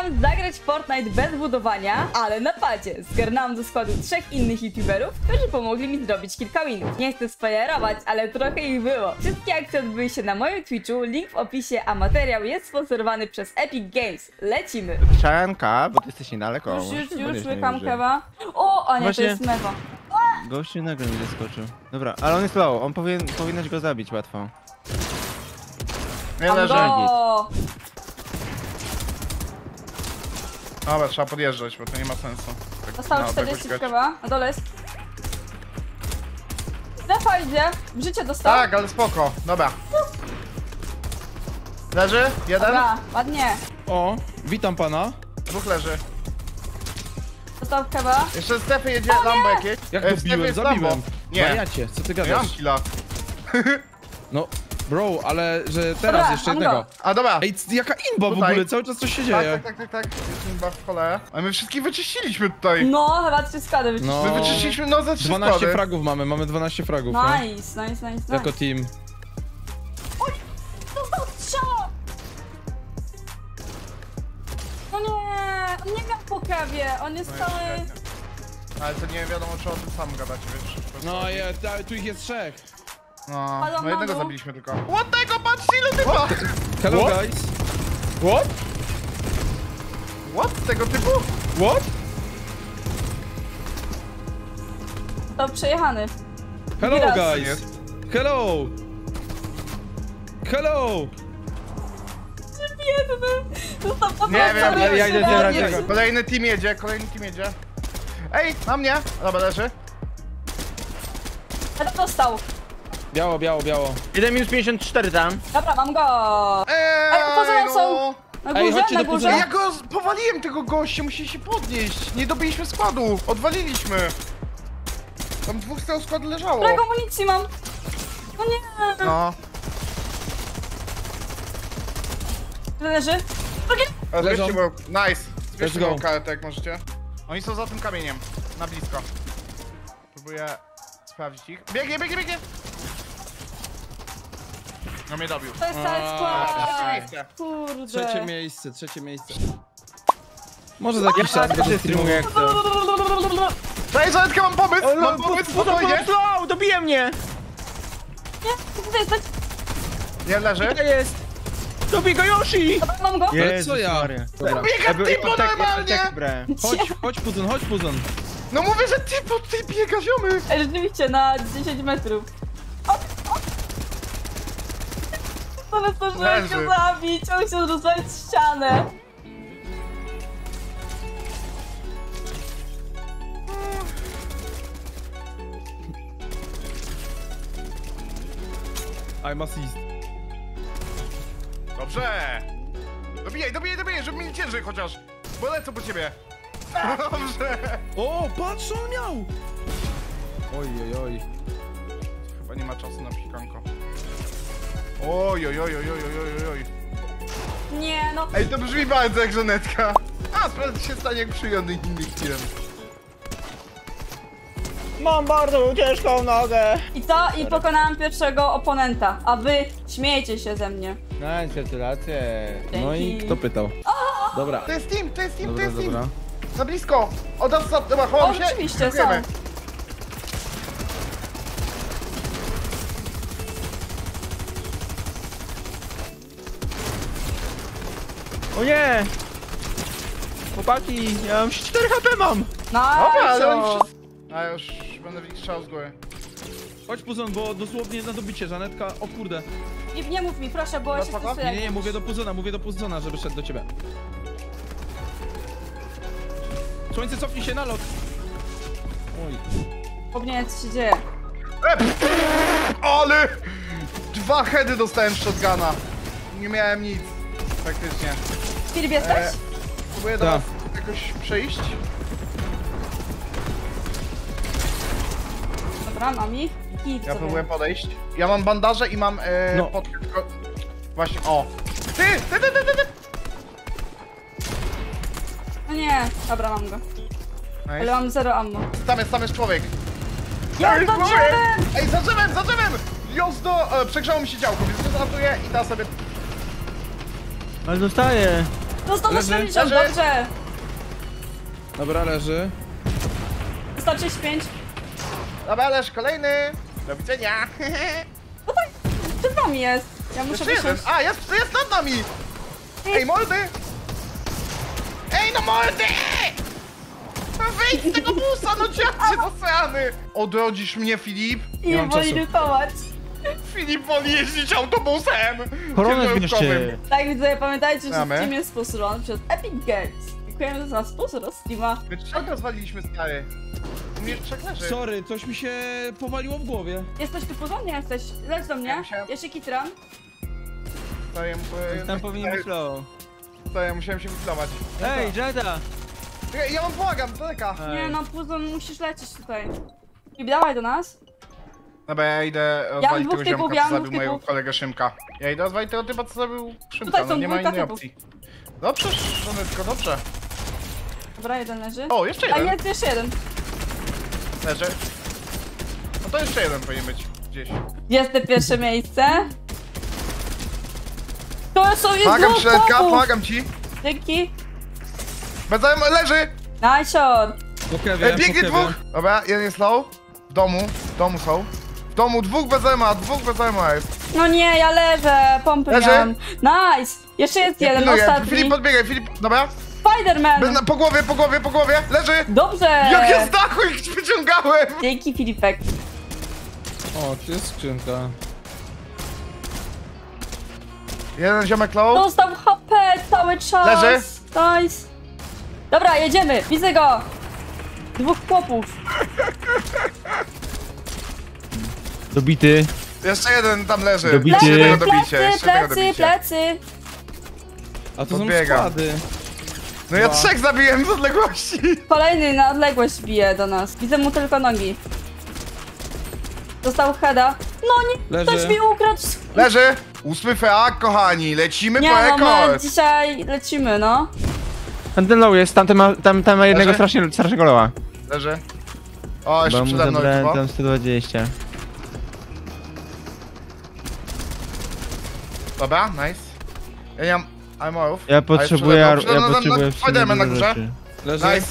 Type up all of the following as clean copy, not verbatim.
Postanowiłam zagrać w Fortnite bez budowania, ale na padzie. Zgarnęłam do składu 3 innych youtuberów, którzy pomogli mi zrobić kilka winów. Nie chcę spoilerować, ale trochę ich było. Wszystkie akcje odbyły się na moim Twitchu, link w opisie, a materiał jest sponsorowany przez Epic Games. Lecimy! Czanka, bo ty jesteś niedaleko. Już łykam kewa. O, a nie, Właśnie- to jest mewa. Gościu nagle mi zaskoczył. Dobra, ale on jest low, on powinnaś go zabić łatwo. Nie leży. Go! Dobra, trzeba podjeżdżać, bo to nie ma sensu. Tak, Zostało no, 40 tak kewa. Na dole jest. Lefa idzie. W życie dostał. Tak, ale spoko. Dobra. Leży? Jeden? Dobra, ładnie. O, witam pana. Dwóch leży. Dostał kewa. Jeszcze Stefy jedzie Lambo jakieś. Jak Stefy dobiłem? jest Zabiłem. Lambo. Nie, Wariacie, co ty nie mam gadasz? killa. No, bro, ale że teraz Dobra, jeszcze mam jednego. go. A dobra. Ej, jaka imba w Tutaj. ogóle, cały czas coś się Tak, dzieje. tak. Jest imba w kole. A my wszystkich wyczyściliśmy tutaj. No, chyba 3 składy wyczyścił. No, My wyczyściliśmy no ze 3 12 składy. fragów mamy 12 fragów, nie? Nice. Jako team. Dostał strzała! No nie, on nie miał po kewie, on jest No cały... Ale to nie wiadomo, czy o tym samym gadacie, wiesz? No, tu ich jest 3. No, Halo, no jednego mamo. zabiliśmy tylko. Ładnego, patrzcie ile typa! Hello What? guys. What? What? Tego typu? What? To przejechany. Hello Raz. guys. Hello. Hello. Biedny. Został Nie potrącony. wiem, ja idę zbierać Nie. tego. Kolejny team jedzie. Ej, na mnie! Dobra, leży. Ale dostał. Biało. Jeden minus 54 tam. Dobra, mam go. Ej, poza mną są. Na Ej, górze, chodźcie na do górze. Ej, ja go powaliłem tego gościa, musi się podnieść. Nie dobiliśmy składu, odwaliliśmy. Tam dwóch z tego składu leżało. Którego amunicji mam? No nie. No. Leży. Drugi. Zbierzcie Leżą. go. Nice. Zbierzcie Let's go go. karetę jak możecie. Oni są za tym kamieniem. Na blisko. Próbuję sprawdzić ich. Biegnie. No mnie dobił. To jest cały skład. Miejsce. Kurde. Trzecie miejsce. Może za jakiś czas będę streamował. jak to. Cześć, Żanetkę, mam pomysł! Mam pomysł, spokojnie! Slow, dobije mnie! Nie, tutaj jest. Nie leży. To jest! Dobij go Yoshi! Dobra, mam go. Ale co ja? Dobra. Biega typo normalnie! Chodź Puzon. No mówię, że typo tutaj biega, ziomy! Ej, rzeczywiście, na 10 metrów. Ale zdążyłem go Leży. zabić, on się rozwalić ścianę. I'm assist. Dobrze! Dobijaj, żeby mieli ciężej chociaż! Bo lecę po ciebie! Dobrze! O, patrz co on miał! Oj. Chyba nie ma czasu na pikanko. Oj. Nie, no. Ej, to brzmi bardzo jak Żanetka. A, sprawdź, co się stanie jak przyjął innych tirem. Mam bardzo ciężką nogę. I co? I pokonałam pierwszego oponenta. A wy śmiejecie się ze mnie. Nice, gratulacje. No i Dzięki. kto pytał? Dobra. To jest team! Dobra. Za blisko! Od nas, dobra, O, chowam się. rzeczywiście, Dziękujemy. są. O nie! Chłopaki, ja mam 4 HP mam! Dobra, ale oni Nice. wszyscy... A ja już będę w nich strzał z góry. Chodź Puzon, bo dosłownie na dobicie, Żanetka, o kurde. Nie mów mi, proszę, bo ja się spoko? stresuję. Nie, mówię do Puzona, żeby szedł do ciebie. Słońce, cofnij się na lot. Oj. Powinien co się dzieje. Ale! 2 heady dostałem z shotguna. Nie miałem nic. Praktycznie. Filip, jesteś? Próbuję do Tak. was jakoś przejść. Dobra, mam ich. Hit Ja sobie. próbuję podejść. Ja mam bandaże i mam No. tylko... Właśnie, o! Ty! No nie, dobra, mam go. Ale Nice. mam 0 ammo. Tam jest człowiek. Ja jest za człowiek! drzewem! Ej, za drzewem! Przegrzało mi się działko, więc zanotuję i teraz sobie... Ale dostaję. Dostał na Leży, 70, leży. dobrze. Dobra, leży. Dostał 35. Dobra, leż kolejny. Do widzenia. Przed nami jest. Ja muszę Jeszcze jeden. wysiąść. A, jest nad nami. Ej, mordy. Ej, no mordy! No wyjdź z tego busa, no dziadzie zasrany. Odrodzisz mnie, Filip? Nie mam woli czasu. rytować. Filip woli jeździć autobusem. Koronę ciężarówkowym. zbierzcie. Tak, widzowie, pamiętajcie, że Mamy. stream jest sponsorowany przez Epic Games. Dziękujemy za sponsor streama. My trzech rozwaliliśmy, stary. U mnie trzech leży. Sorry, coś mi się powaliło w głowie. Jesteś tu porządnie, jesteś. Leć do mnie. Ja musiałem- Jeszcze kitram. Tam powinien być low. Stoję, musiałem się wyflować. Ej, Jada! Czekaj, ja mam błagam, z daleka. Nie no, Puzon, musisz lecieć tutaj. I dawaj do nas. Dobra, ja idę mam rozwalić dwóch tego typów, ziomka, ja co mam zabił dwóch mojego typów. kolegę Szymka. Ja idę rozwalić tego typa, co zabił Szymka, Tutaj no są nie ma dwójka innej typów. opcji. Dobrze, Żonetko, dobrze. Dobra, jeden leży. O, jeszcze A jeden. jest jeszcze jeden. Leży. No to jeszcze jeden powinien być gdzieś. 21 miejsce. To są jest Pomagam dwóch ci, Żonetka, chłopów. pomagam ci. Dzięki. Leży! Nice shot. Po kewie, po Biegnie kewie. dwóch! Dobra, jeden jest low. W domu są. W domu dwóch bez EMA jest. No nie, ja leżę. Pompy Leży? miałam. Nice. Jeszcze jest jeden, Pilnuję. ostatni. Filip, podbiegaj, Filip, dobra. Spiderman. Po głowie, leży! Dobrze. Jak ja z dachu ich wyciągałem! Dzięki, Filipek. O, tu jest skrzynka. Jeden ziomek low. Dostał HP cały czas. Leży. Nice. Dobra, jedziemy. Widzę go. Dwóch chłopów. Dobity. Jeszcze jeden tam leży. Dobity. Jeszcze tego Plecy, dobicie, jeszcze tego plecy, dobicie. plecy. A to Podbiegam. są składy. No ja Dwa. trzech zabiłem z odległości. Kolejny na odległość bije do nas. Widzę mu tylko nogi. Dostał heada. No nie, Leży. ktoś mi ukradł. Leży. 8 FA, kochani, lecimy Nie po no, my rekord. dzisiaj lecimy, no. Tamten low jest, tamten ma jednego Leży? strasznego lowa. Leży. O, jeszcze Bo mu przede mną zabrałem chyba. tam 120. Dobra, nice. Ja nie mam armorów. Ja potrzebuję, Spiderman na górze. rzeczy. Leży. Nice.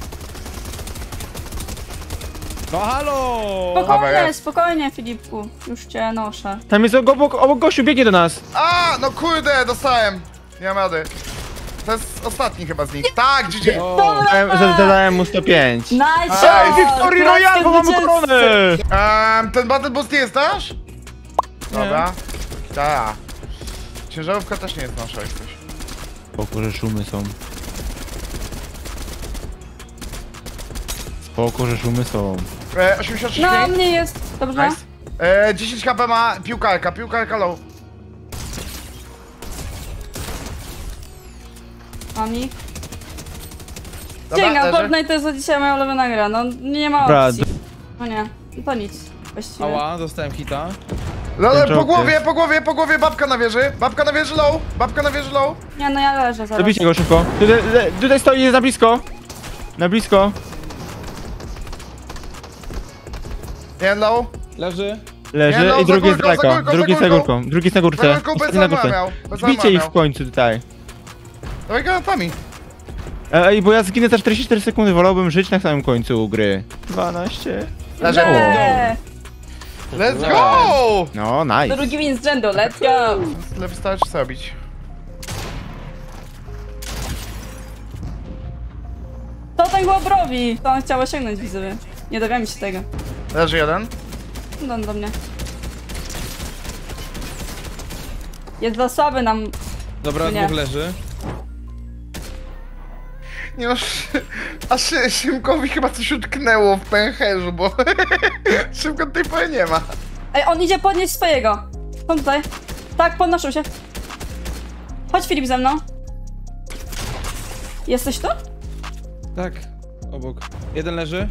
No halo! Spokojnie, jest. spokojnie, Filipku. Już cię noszę. Tam jest obok gościu, biegnie do nas. A, no kurde, dostałem. Nie mam rady. To jest ostatni chyba z nich. Tak, GG. O, Zadałem mu 105. Nice Ej, shot! Victory Royale, bo mamy Zwycięzcy. koronę! Ten battle boost nie jest nasz? Dobra. Tak. Ciężarówka też nie jest nasza jak coś. Spoko, że szumy są. Spoko, że szumy są. 83 No, mniej. mnie jest. Dobrze. Nice. 10 HP ma piłkarka low. Mam ich. Dobra, Dzięki, leży. Fortnite to jest za dzisiaj moja ulubiona gra. No, nie ma Dobra, opcji. No nie, to nic. Właściwie. ała, dostałem hita. No, Ten po głowie, babka na wieży low. Nie, no ja leżę zaraz. Zabijcie go szybko. Tutaj stoi, jest na blisko. Na blisko. Jeden low. Leży. Leży Nie, no, i drugi jest za górką, daleko. Drugi jest za na górką. górką. Drugi jest na Za górce. górką bez Ostatni na armora górce. miał. Bez Zbijcie armora ich miał. w końcu tutaj. Dawaj granatami. Ej, bo ja zginę za 44 sekundy, wolałbym żyć na samym końcu gry. 12. Leży. Nie. Let's go! No, nice. Drugi win z rzędu, let's go! Tyle wystarczy zrobić. To ten chłop robi! To on chciał osiągnąć, widzowie. Nie dowiemy się tego. Leży jeden. No do mnie. Jest za słaby nam. Dobra, Nie. dwóch leży. Nie no, aż Szymkowi chyba coś utknęło w pęcherzu, bo Szymka tej pory nie ma. Ej, on idzie podnieść swojego. Są tutaj. Tak, podnoszą się. Chodź Filip ze mną. Jesteś tu? Tak, obok. Jeden leży.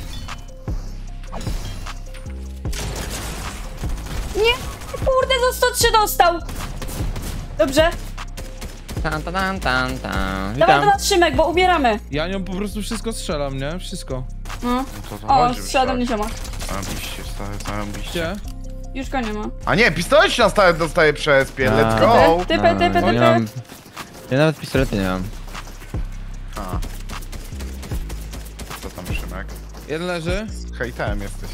Nie! Kurde, za 103 dostał! Dobrze. Dawaj Witam. do nas Szymek, bo ubieramy. Ja nią po prostu wszystko strzelam, nie? Wszystko. No. Co to O, strzela do mnie ziomak. Zarobiście, stary, zarobiście. Gdzie? Już go nie ma. A nie, pistolet się na stałe dostaje przez pier, let's A. go! Typy. No, nie mam Ja nawet pistoletu nie mam. A. Co tam, Szymek? Jeden leży, Hejtem jesteś.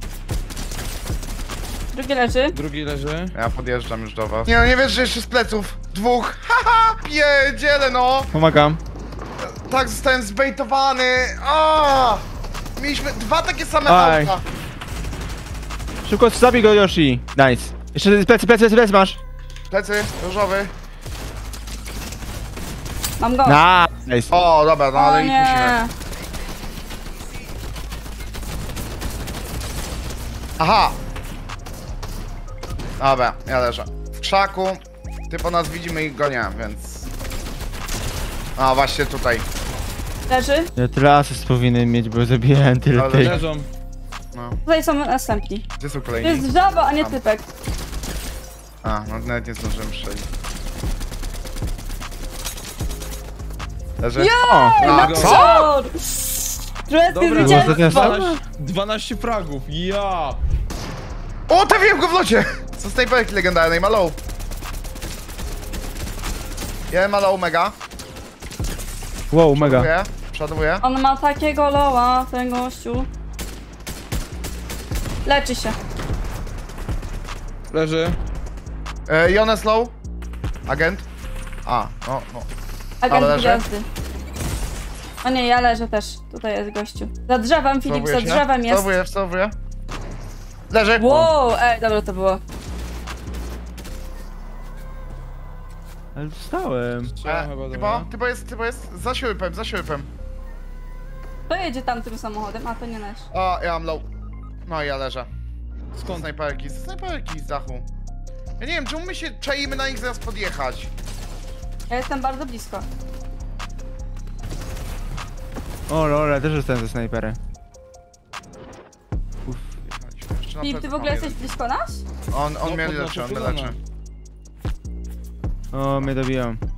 Drugi leży. drugi leży. Ja podjeżdżam już do was. Nie no, nie wiesz, że jeszcze z pleców. Dwóch. Haha! Pierdziele no! Pomagam. Tak, zostałem zbejtowany. A! Mieliśmy dwa takie same Aj. auta. Szybko zabij go, Yoshi. Nice. Jeszcze plecy masz. Plecy, różowy. Mam go. Nice. O, dobra, no O ale ich musimy. nie. Aha! Dobra, ja leżę. W krzaku. Ty po nas widzimy ich go nie, więc... A, właśnie tutaj. Leży. Ja tyle asyst powinien mieć, bo zabijałem tyle Ale tych. Leżą. No. Tutaj są następni. Gdzie są To kolejni? jest żaba, a nie Tam. typek. A, no nawet nie zdążyłem strzelić. Leży? O! A, go. co? Królewskie Dobra, zwycięstwo. 12 fragów, ja! O, trafiłem go w locie! Co snajperki legendarnej, ma low. Ja ma low mega. Wow, mega. Przodowuję. On ma takiego loła, ten gościu. Leczy się. Leży. Jones low. Agent. A, no. Agent leży? gwiazdy. O nie, ja leżę też. Tutaj jest gościu. Za drzewem, Filip, za drzewem jest. Wstawuję. Leży. Wow, ej, dobra to było. Ale dostałem. Typo jest za siłpem. Kto jedzie tam tym samochodem? A to nie nasz. O, ja mam low. No i ja leżę. Skąd? Snajperki z dachu. Ja nie wiem, czemu my się czaimy na nich zaraz podjechać. Ja jestem bardzo blisko. O lol, też dostałem ze snajperem. Jeszcze na Filip, ty plecy w ogóle mam jesteś blisko nas? jeden. On No, mnie pod leczy, naszą on mnie kolonę. leczy. O, mnie dobiją.